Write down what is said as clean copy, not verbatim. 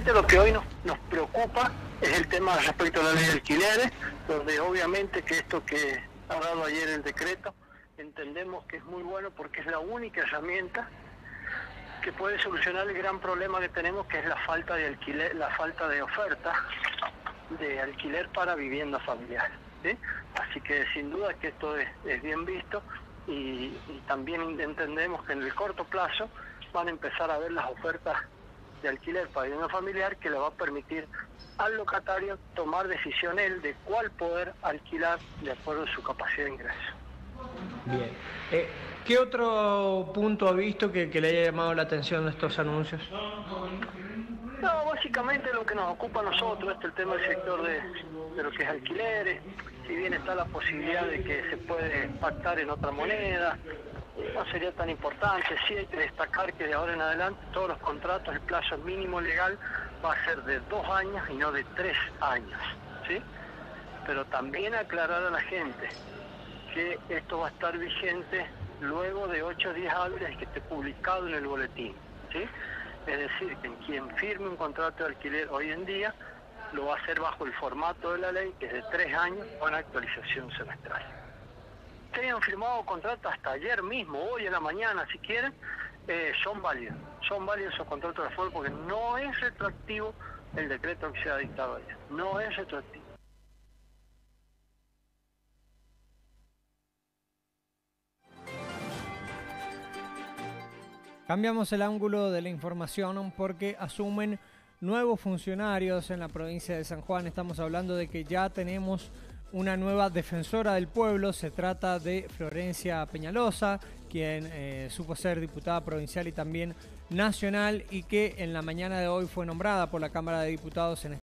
Básicamente lo que hoy nos preocupa es el tema respecto a la ley de alquileres, donde obviamente que esto que ha dado ayer el decreto, entendemos que es muy bueno porque es la única herramienta que puede solucionar el gran problema que tenemos, que es la falta de alquiler, la falta de oferta de alquiler para vivienda familiar, ¿sí? Así que sin duda que esto es bien visto y también entendemos que en el corto plazo van a empezar a ver las ofertas de alquiler para vivienda familiar que le va a permitir al locatario tomar decisión él de cuál poder alquilar de acuerdo a su capacidad de ingreso. Bien. ¿Qué otro punto ha visto que le haya llamado la atención de estos anuncios? No, básicamente lo que nos ocupa a nosotros es el tema del sector de lo que es alquileres. Si bien está la posibilidad de que se puede pactar en otra moneda, no sería tan importante. Sí hay que destacar que de ahora en adelante todos los contratos, el plazo mínimo legal va a ser de 2 años y no de 3 años, ¿sí? Pero también aclarar a la gente que esto va a estar vigente luego de 8 días hábiles que esté publicado en el boletín, ¿sí? Es decir, que quien firme un contrato de alquiler hoy en día lo va a hacer bajo el formato de la ley, que es de 3 años con actualización semestral. Que hayan firmado contratos hasta ayer mismo, hoy en la mañana, si quieren, son válidos esos contratos de afuera porque no es retroactivo el decreto que se ha dictado ayer, no es retroactivo. Cambiamos el ángulo de la información porque asumen nuevos funcionarios en la provincia de San Juan. Estamos hablando de que ya tenemos una nueva defensora del pueblo. Se trata de Florencia Peñalosa, quien supo ser diputada provincial y también nacional y que en la mañana de hoy fue nombrada por la Cámara de Diputados en